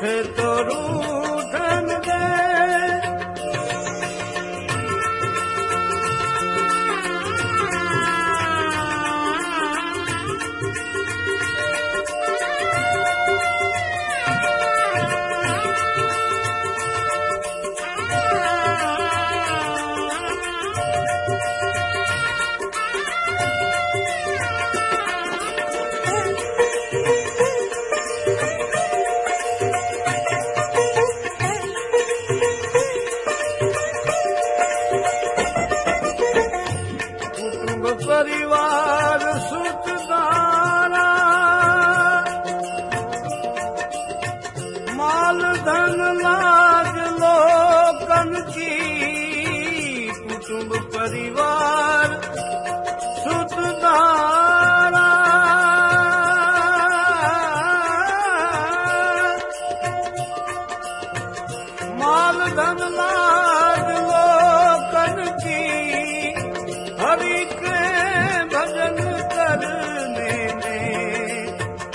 रूठे तो रूठन दे। परिवार सुखदारा माल धन लाज लोकन की, कुटुंब परिवार सुखदारा माल धन लाज लोकन की, हरि के भजन करने में,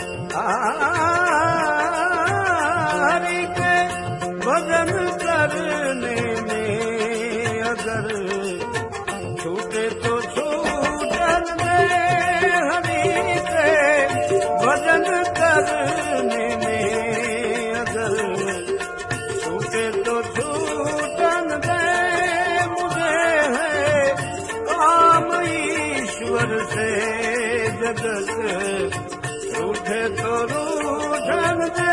हरि के भजन करने में, अगर छूटे तो छूटन दे। हरि के भजन करने में, अगर छूटे तो छूटन दे। मुझे है काम ईश्वर से जगत, रूठे तो रूठन दे।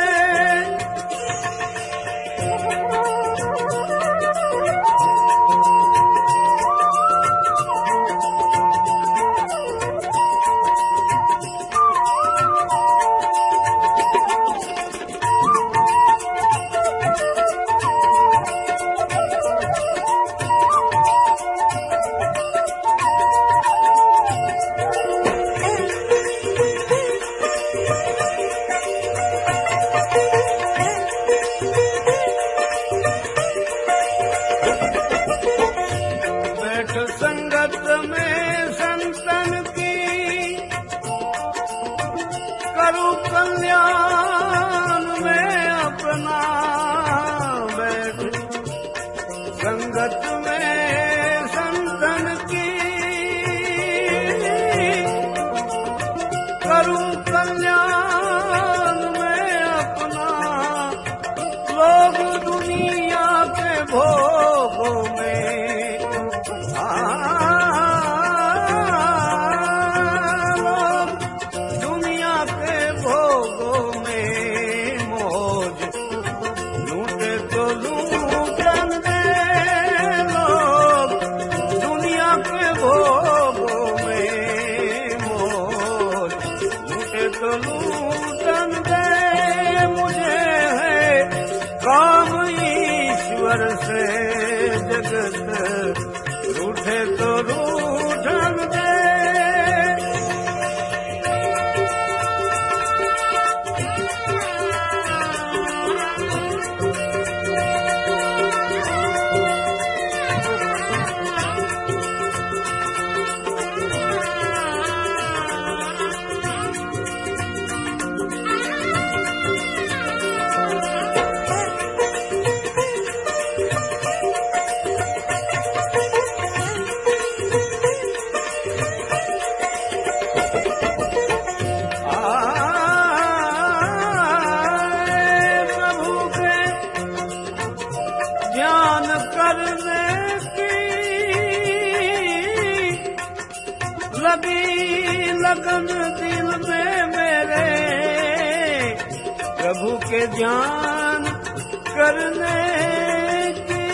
संगत में संतन की, करूं कल्याण में अपना। बैठ संगत में संतन की, करूं कल्याण में अपना। लोग दुनिया के भोगों में, लोग दुनिया के भोगों में मौज लूटे तो लूटन दे। लोग दुनिया के भोगों में मौज लूटे तो लूटन दे। मुझे है काम ईश्वर से जगत, रूठे तो रूठन दे। लगन दिल में मेरे, प्रभु के ध्यान करने की।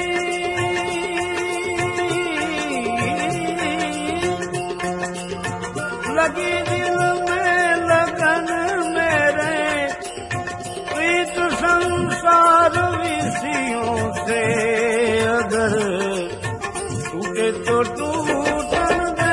लगी दिल में लगन मेरे, प्रीत संसार विषयों से। अगर टूटे तो टूटन दे,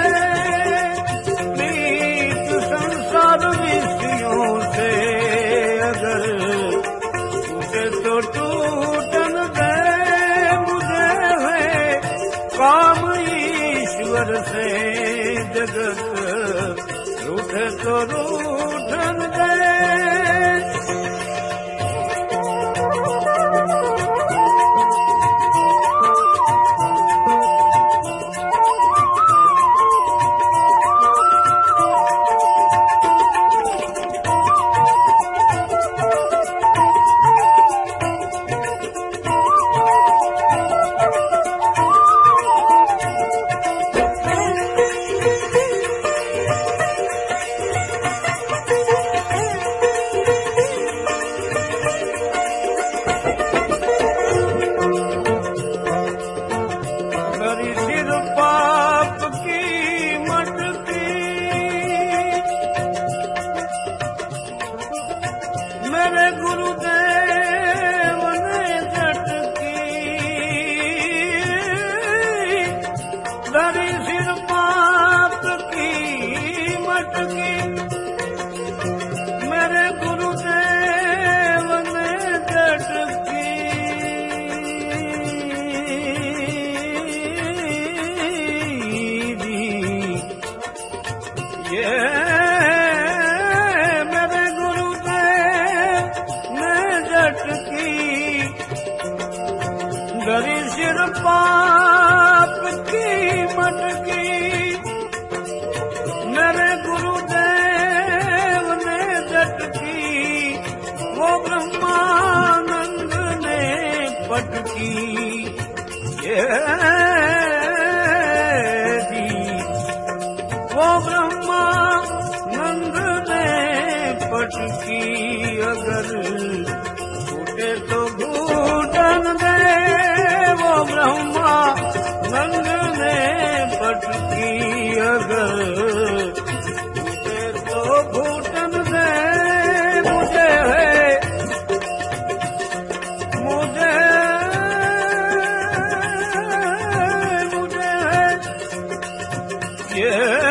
प्रीत संसार विषयों से। अगर टूटे तो टूटन दे। मुझे है काम ईश्वर से जगत, रूठे तो रूठन दे। धरी सिर पाप की मटकी, मेरे गुरुदेव ने झटकी, वो ब्रह्मानंद ने पटकी। ये वो ब्रह्मानंद ने पटकी, अगर टूटे तो घूटन दे, वो ब्रह्मानंद ने पटकी, अगर टूटे तो घूटन दे। मुझे है मुझे मुझे है ये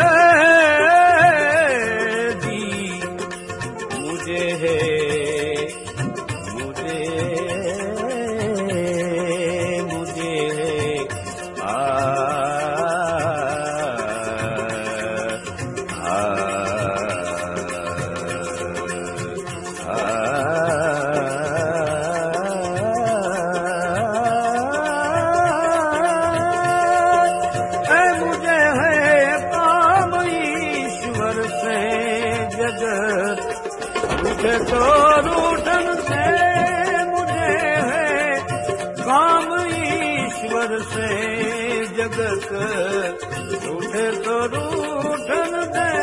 मुझे है मुझे मुझे आ मुझे है काम ईश्वर से जगत, मुझे तो रूठन से, मुझे है काम ईश्वर से जगत, मुझे तो रूठन दे।